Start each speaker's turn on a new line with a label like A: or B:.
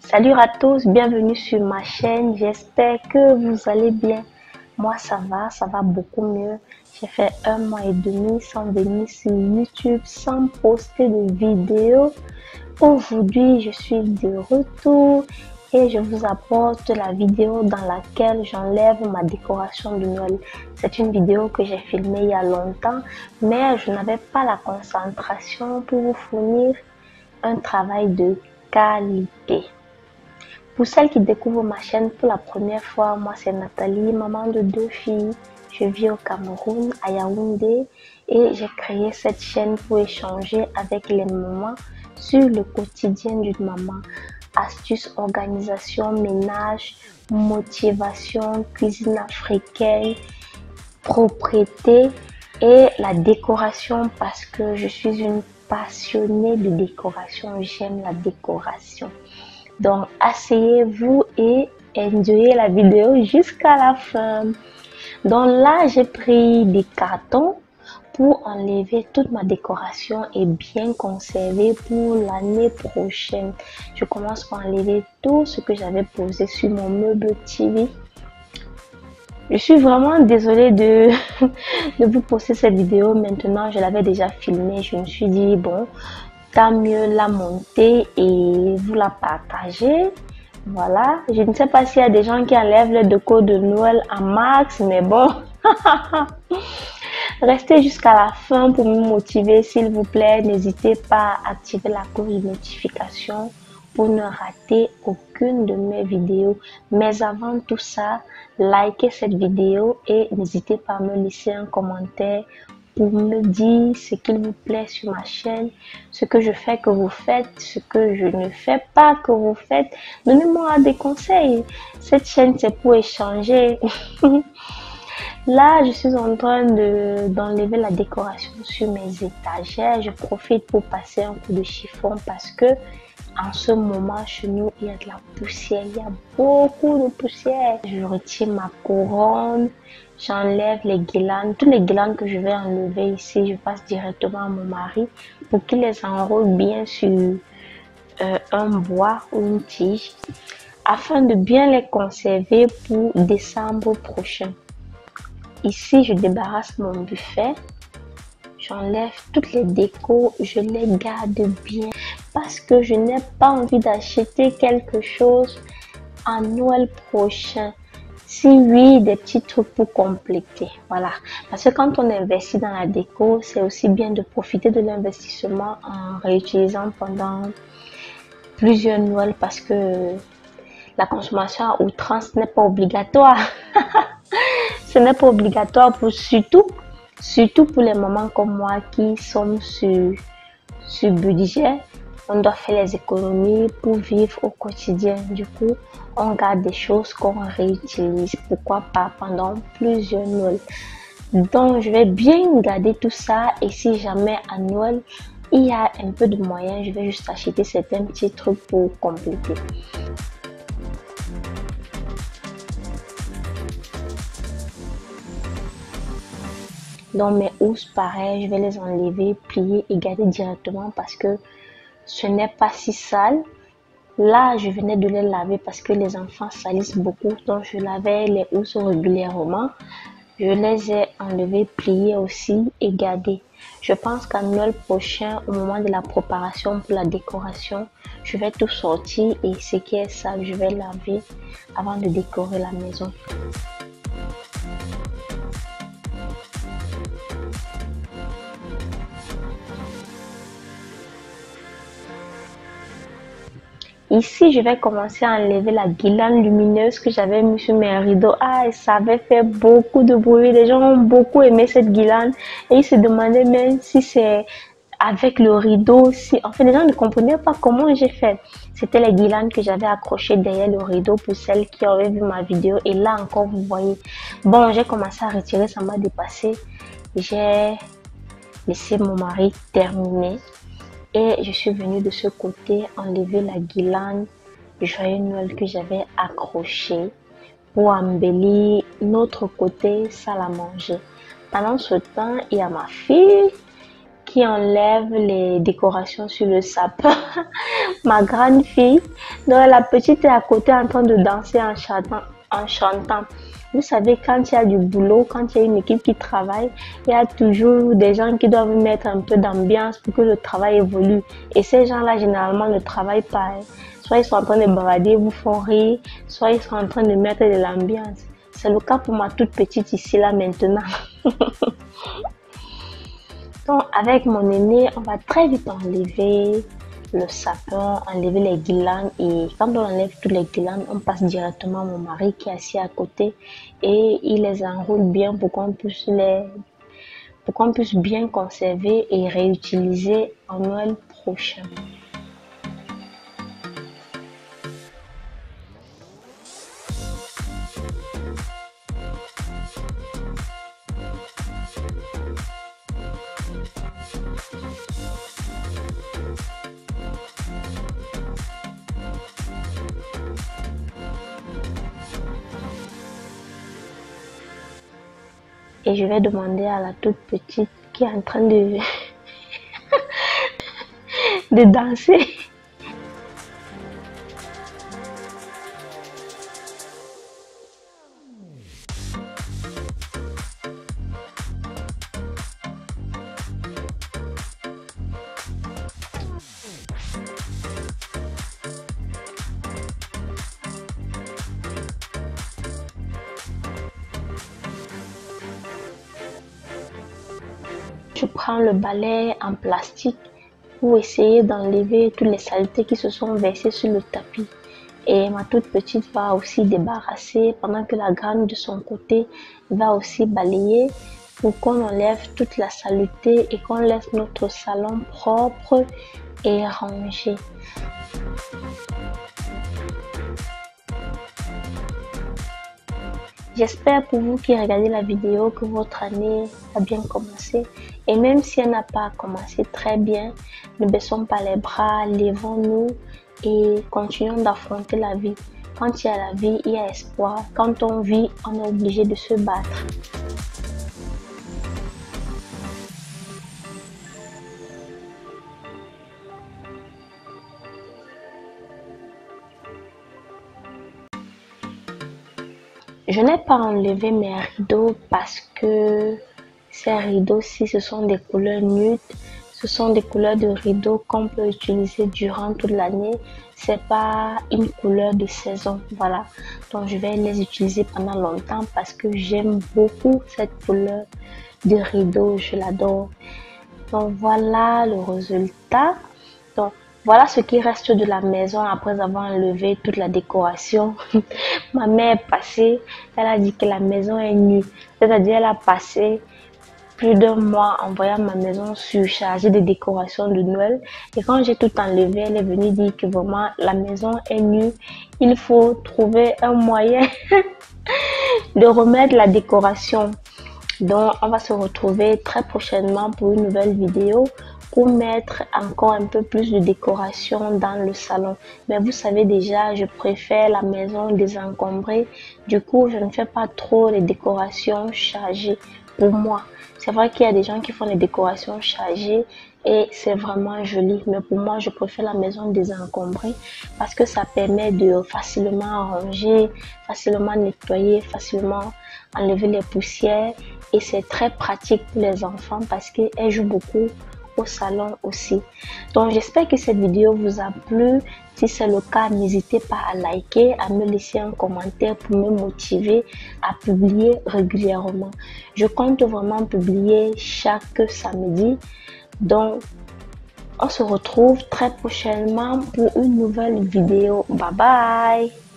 A: Salut à tous, bienvenue sur ma chaîne. J'espère que vous allez bien. Moi, ça va beaucoup mieux. J'ai fait 1 mois et demi sans venir sur YouTube, sans poster de vidéos. Aujourd'hui, je suis de retour et je vous apporte la vidéo dans laquelle j'enlève ma décoration de Noël. C'est une vidéo que j'ai filmée il y a longtemps, mais je n'avais pas la concentration pour vous fournir un travail de qualité. Pour celles qui découvrent ma chaîne pour la première fois, moi c'est Nathalie, maman de 2 filles. Je vis au Cameroun, à Yaoundé, et j'ai créé cette chaîne pour échanger avec les mamans sur le quotidien d'une maman. Astuces, organisation, ménage, motivation, cuisine africaine, propreté et la décoration parce que je suis une passionnée de décoration. J'aime la décoration. Donc, asseyez-vous et enjoyez la vidéo jusqu'à la fin. Donc là, j'ai pris des cartons pour enlever toute ma décoration et bien conserver pour l'année prochaine. Je commence par enlever tout ce que j'avais posé sur mon meuble TV. Je suis vraiment désolée de vous poster cette vidéo maintenant. Je l'avais déjà filmée. Je me suis dit, bon, tant mieux la monter et vous la partager. Voilà, je ne sais pas s'il y a des gens qui enlèvent le déco de Noël en max, mais bon. Restez jusqu'à la fin pour me motiver, s'il vous plaît. N'hésitez pas à activer la cloche de notification pour ne rater aucune de mes vidéos. Mais avant tout ça, likez cette vidéo et n'hésitez pas à me laisser un commentaire pour me dire ce qu'il vous plaît sur ma chaîne, ce que je fais que vous faites, ce que je ne fais pas que vous faites. Donnez-moi des conseils. Cette chaîne, c'est pour échanger. Là, je suis en train d'enlever la décoration sur mes étagères. Je profite pour passer un coup de chiffon parce que en ce moment, chez nous, il y a de la poussière. Il y a beaucoup de poussière. Je retire ma couronne. J'enlève les guirlandes. Toutes les guirlandes que je vais enlever ici, je passe directement à mon mari pour qu'il les enroule bien sur un bois ou une tige afin de bien les conserver pour décembre prochain. Ici, je débarrasse mon buffet. J'enlève toutes les décos, je les garde bien parce que je n'ai pas envie d'acheter quelque chose en Noël prochain. Si oui, des petits trucs pour compléter. Voilà. Parce que quand on investit dans la déco, c'est aussi bien de profiter de l'investissement en réutilisant pendant plusieurs Noëls parce que la consommation à outrance n'est pas obligatoire. Ce n'est pas obligatoire pour surtout pour les mamans comme moi qui sommes sur budget. On doit faire les économies pour vivre au quotidien. Du coup, on garde des choses qu'on réutilise. Pourquoi pas pendant plusieurs Noëls. Donc, je vais bien garder tout ça. Et si jamais à Noël, il y a un peu de moyens, je vais juste acheter certains petits trucs pour compléter. Donc mes housses, pareil, je vais les enlever, plier et garder directement parce que ce n'est pas si sale. Là, je venais de les laver parce que les enfants salissent beaucoup. Donc, je lavais les housses régulièrement. Je les ai enlevées, pliées aussi et gardées. Je pense qu'à Noël prochain, au moment de la préparation pour la décoration, je vais tout sortir et ce qui est sale, je vais laver avant de décorer la maison. Ici, je vais commencer à enlever la guirlande lumineuse que j'avais mis sur mes rideaux. Ah, et ça avait fait beaucoup de bruit. Les gens ont beaucoup aimé cette guirlande. Et ils se demandaient même si c'est avec le rideau. Enfin, les gens ne comprenaient pas comment j'ai fait. C'était les guirlandes que j'avais accrochées derrière le rideau pour celles qui auraient vu ma vidéo. Et là encore, vous voyez. Bon, j'ai commencé à retirer, ça m'a dépassé. J'ai laissé mon mari terminer. Et je suis venue de ce côté enlever la guirlande du joyeux Noël que j'avais accroché pour embellir notre côté salle à manger. Pendant ce temps, il y a ma fille qui enlève les décorations sur le sapin. Ma grande fille, donc la petite est à côté en train de danser en chantant, en chantant. Vous savez, quand il y a du boulot, quand il y a une équipe qui travaille, il y a toujours des gens qui doivent mettre un peu d'ambiance pour que le travail évolue. Et ces gens-là, généralement, ne travaillent pas. Soit ils sont en train de balader, vous font rire, soit ils sont en train de mettre de l'ambiance. C'est le cas pour ma toute petite ici, là, maintenant. Donc, avec mon aîné, on va très vite enlever le sapin, enlever les guirlandes, et quand on enlève toutes les guirlandes, on passe directement à mon mari qui est assis à côté et il les enroule bien pour qu'on puisse bien conserver et réutiliser en Noël prochain. Et je vais demander à la toute petite qui est en train de, de danser. Je prends le balai en plastique pour essayer d'enlever toutes les saletés qui se sont versées sur le tapis. Et ma toute petite va aussi débarrasser pendant que la grande de son côté va aussi balayer pour qu'on enlève toute la saleté et qu'on laisse notre salon propre et rangé. J'espère pour vous qui regardez la vidéo que votre année a bien commencé. Et même si elle n'a pas commencé très bien, ne baissons pas les bras, levons-nous et continuons d'affronter la vie. Quand il y a la vie, il y a espoir. Quand on vit, on est obligé de se battre. Je n'ai pas enlevé mes rideaux parce que ces rideaux-ci, ce sont des couleurs nudes. Ce sont des couleurs de rideaux qu'on peut utiliser durant toute l'année. C'est pas une couleur de saison, voilà. Donc je vais les utiliser pendant longtemps parce que j'aime beaucoup cette couleur de rideau, je l'adore. Donc voilà le résultat. Donc voilà ce qui reste de la maison après avoir enlevé toute la décoration. Ma mère est passée, elle a dit que la maison est nue. C'est-à-dire elle a passé plus d'un mois en voyant ma maison surchargée de décorations de Noël. Et quand j'ai tout enlevé, elle est venue dire que vraiment la maison est nue. Il faut trouver un moyen de remettre la décoration. Donc on va se retrouver très prochainement pour une nouvelle vidéo pour mettre encore un peu plus de décoration dans le salon. Mais vous savez déjà, je préfère la maison désencombrée. Du coup, je ne fais pas trop les décorations chargées pour moi. C'est vrai qu'il y a des gens qui font les décorations chargées et c'est vraiment joli. Mais pour moi, je préfère la maison désencombrée parce que ça permet de facilement ranger, facilement nettoyer, facilement enlever les poussières. Et c'est très pratique pour les enfants parce qu'elles jouent beaucoup au salon aussi. Donc j'espère que cette vidéo vous a plu. Si c'est le cas, n'hésitez pas à liker, à me laisser un commentaire pour me motiver à publier régulièrement. Je compte vraiment publier chaque samedi. Donc on se retrouve très prochainement pour une nouvelle vidéo. Bye bye.